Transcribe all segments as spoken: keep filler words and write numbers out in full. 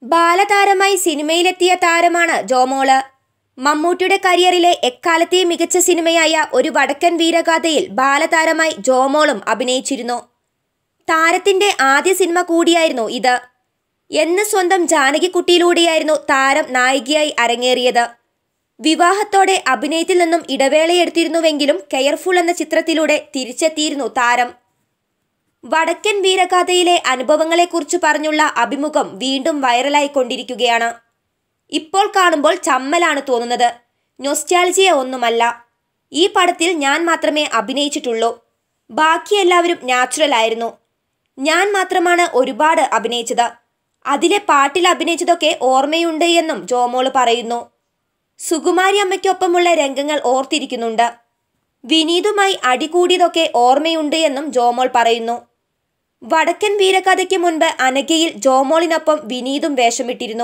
ബാലതാരമായി സിനിമയിലെത്തിയ താരമാണ് ജോമോള്. മമ്മൂട്ടിയുടെ കരിയറിലെ എക്കാലത്തെയും മികച്ച സിനിമയായ ഒരു വടക്കൻ വീരഗാഥയിൽ ബാലതാരമായി ജോമോളും അഭിനയിച്ചിരുന്നു. താരത്തിന്റെ ആദ്യ സിനിമ കൂടിയായിരുന്നു ഇത്. എന്ന് സ്വന്തം ജാനകിക്കുട്ടിയിലൂടെയായിരുന്നു താരം നായികയായി അരങ്ങേറിയത്. വിവാഹത്തോടെ അഭിനയത്തിൽ നിന്നും ഇടവേളയെടുത്തിരുന്നുവെങ്കിലും കെയർഫുൾ എന്ന ചിത്രത്തിലൂടെ തിരിച്ചെത്തിയിരുന്നു താരം. വടക്കൻ വീരഗാഥയിലെ അനുഭവങ്ങളെക്കുറിച്ച് പറഞ്ഞുള്ള അഭിമുഖം വീണ്ടും വൈറലായിക്കൊണ്ടിരിക്കുകയാണ്. ഇപ്പോൾ കാണുമ്പോൾ ചമ്മലാണ് തോന്നുന്നത്, നൊസ്റ്റാൾജിയ ഒന്നുമല്ല. ഈ പടത്തിൽ ഞാൻ മാത്രമേ അഭിനയിച്ചിട്ടുള്ളൂ, ബാക്കി എല്ലാവരും നാച്ചുറൽ ആയിരുന്നു. ഞാൻ മാത്രമാണ് ഒരുപാട് അഭിനയിച്ചത്. അതിലെ പാട്ടിൽ അഭിനയിച്ചതൊക്കെ ഓർമ്മയുണ്ട് എന്നും ജോമോള് പറയുന്നു. സുകുമാരി അമ്മയ്ക്കൊപ്പമുള്ള രംഗങ്ങൾ ഓർത്തിരിക്കുന്നുണ്ട്. വിനീതുമായി അടികൂടിയതൊക്കെ ഓർമ്മയുണ്ട് എന്നും ജോമോൾ പറയുന്നു. വടക്കൻ വീരഗാഥയ്ക്ക് മുൻപ് അനഘയിൽ ജോമോളിനൊപ്പം വിനീതും വേഷമിട്ടിരുന്നു.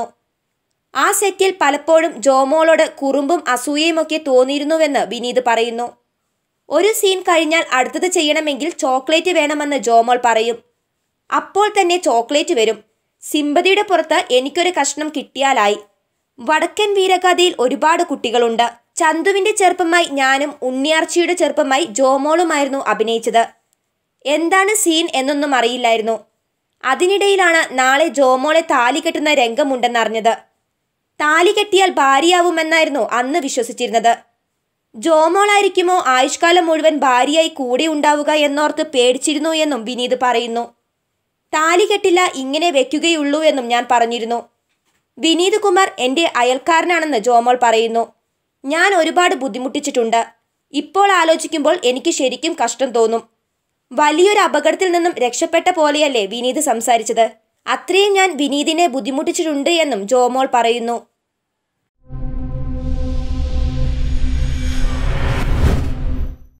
ആ സെറ്റിൽ പലപ്പോഴും ജോമോളോട് കുറുമ്പും അസൂയയുമൊക്കെ തോന്നിയിരുന്നുവെന്ന് വിനീത് പറയുന്നു. ഒരു സീൻ കഴിഞ്ഞാൽ അടുത്തത് ചെയ്യണമെങ്കിൽ ചോക്ലേറ്റ് വേണമെന്ന് ജോമോൾ പറയും. അപ്പോൾ തന്നെ ചോക്ലേറ്റ് വരും. സിമ്പതിയുടെ പുറത്ത് എനിക്കൊരു കഷ്ണം കിട്ടിയാലായി. വടക്കൻ വീരഗാഥയിൽ ഒരുപാട് കുട്ടികളുണ്ട്. ചന്തുവിന്റെ ചെറുപ്പമായി ഞാനും ഉണ്ണിയാർച്ചയുടെ ചെറുപ്പമായി ജോമോളുമായിരുന്നു അഭിനയിച്ചത്. എന്താണ് സീൻ എന്നൊന്നും അറിയില്ലായിരുന്നു. അതിനിടയിലാണ് നാളെ ജോമോളെ താലി കെട്ടുന്ന രംഗമുണ്ടെന്നറിഞ്ഞത്. താലി കെട്ടിയാൽ ഭാര്യയാവുമെന്നായിരുന്നു അന്ന് വിശ്വസിച്ചിരുന്നത്. ജോമോളായിരിക്കുമോ ആയുഷ്കാലം മുഴുവൻ ഭാര്യയായി കൂടെ ഉണ്ടാവുക എന്നോർത്ത് പേടിച്ചിരുന്നു എന്നും വിനീത് പറയുന്നു. താലി കെട്ടില്ല, ഇങ്ങനെ വെക്കുകയുള്ളൂ എന്നും ഞാൻ പറഞ്ഞിരുന്നു. വിനീത് കുമാർ എൻ്റെ അയൽക്കാരനാണെന്ന് ജോമോൾ പറയുന്നു. ഞാൻ ഒരുപാട് ബുദ്ധിമുട്ടിച്ചിട്ടുണ്ട്. ഇപ്പോൾ ആലോചിക്കുമ്പോൾ എനിക്ക് ശരിക്കും കഷ്ടം തോന്നും. വലിയൊരു അപകടത്തിൽ നിന്നും രക്ഷപ്പെട്ട പോലെയല്ലേ വിനീത് സംസാരിച്ചത്. അത്രയും ഞാൻ വിനീതിനെ ബുദ്ധിമുട്ടിച്ചിട്ടുണ്ട് എന്നും ജോമോൾ പറയുന്നു.